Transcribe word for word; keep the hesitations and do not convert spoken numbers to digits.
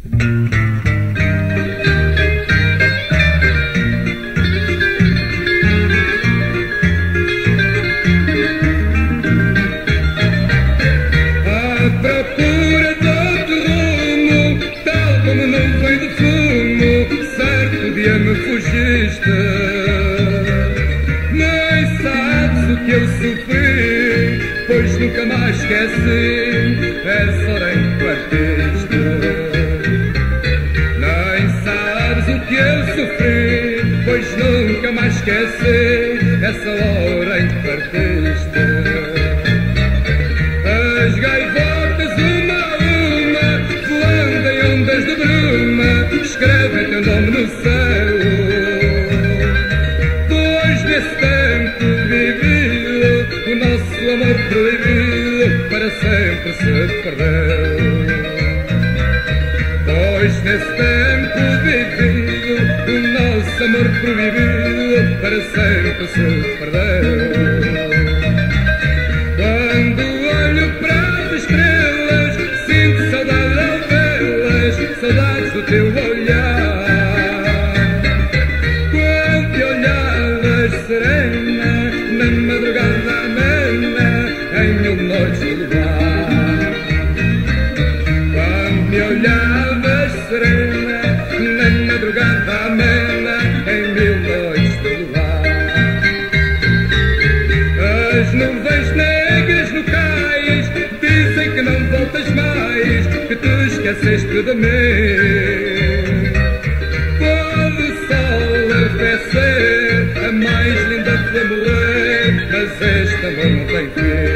Me fugiste, nem sabes o que eu sofri, pois nunca mais esqueci essa hora em que partiste. Nem sabes o que eu sofri, pois nunca mais esqueci essa hora em que partiste. As gaivotas uma a uma, voando em ondas de bruma, escrevem teu nome no céu. O amor proibido para sempre se perdeu. Pois nesse tempo vivido o nosso amor proibido para sempre se perdeu. Quando olho para as estrelas, sinto saudade ao vê-las, saudades do teu olhar. Quando te olhavas serena na madrugada em mil noites de luar, quando me olhavas serena na madrugada amena, em mil noites de luar. As nuvens negras no cais dizem que não voltas mais, que te esqueceste de mim. Pode o sol aquecer, a mais linda flor morrer, mas este amor não tem fim.